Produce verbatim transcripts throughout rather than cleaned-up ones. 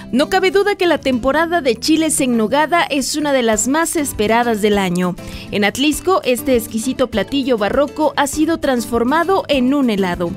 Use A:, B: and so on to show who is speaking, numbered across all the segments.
A: No cabe duda que la temporada de chiles en nogada es una de las más esperadas del año. En Atlixco, este exquisito platillo barroco ha sido transformado en un helado.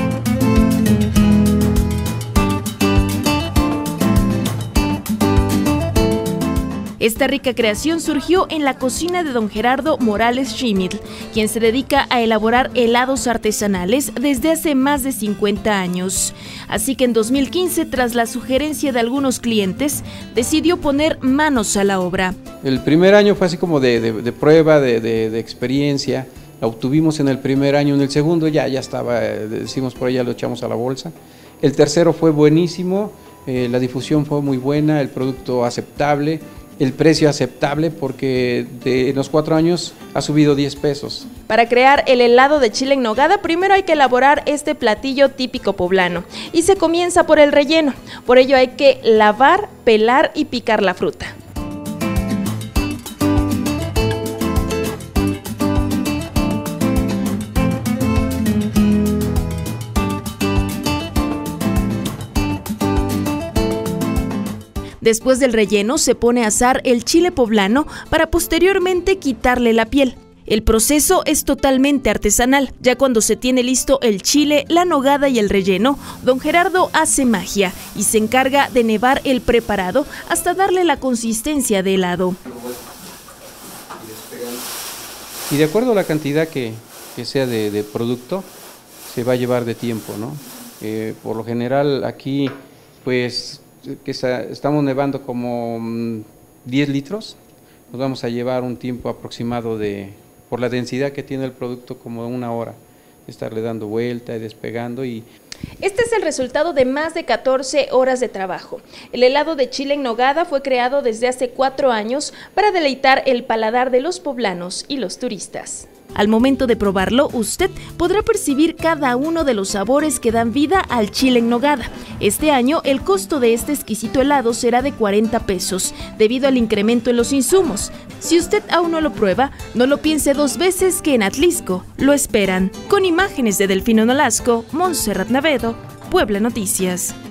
A: Esta rica creación surgió en la cocina de don Gerardo Morales Schimil, quien se dedica a elaborar helados artesanales desde hace más de cincuenta años. Así que en dos mil quince, tras la sugerencia de algunos clientes, decidió poner manos a la obra.
B: El primer año fue así como de, de, de prueba, de, de, de experiencia. La obtuvimos en el primer año, en el segundo ya, ya estaba, decimos por ahí, ya lo echamos a la bolsa. El tercero fue buenísimo, eh, la difusión fue muy buena, el producto aceptable. El precio aceptable porque de, en los cuatro años ha subido diez pesos.
A: Para crear el helado de chile en nogada, primero hay que elaborar este platillo típico poblano y se comienza por el relleno. Por ello hay que lavar, pelar y picar la fruta. Después del relleno se pone a asar el chile poblano para posteriormente quitarle la piel. El proceso es totalmente artesanal. Ya cuando se tiene listo el chile, la nogada y el relleno, don Gerardo hace magia y se encarga de nevar el preparado hasta darle la consistencia de helado.
B: Y de acuerdo a la cantidad que, que sea de, de producto, se va a llevar de tiempo, ¿no? Eh, por lo general aquí, pues, que estamos nevando como diez litros, nos vamos a llevar un tiempo aproximado de, por la densidad que tiene el producto, como una hora, estarle dando vuelta y despegando. Y
A: este es el resultado de más de catorce horas de trabajo. El helado de chile en nogada fue creado desde hace cuatro años para deleitar el paladar de los poblanos y los turistas. Al momento de probarlo, usted podrá percibir cada uno de los sabores que dan vida al chile en nogada. Este año, el costo de este exquisito helado será de cuarenta pesos, debido al incremento en los insumos. Si usted aún no lo prueba, no lo piense dos veces que en Atlixco lo esperan. Con imágenes de Delfino Nolasco, Montserrat Navedo, Puebla Noticias.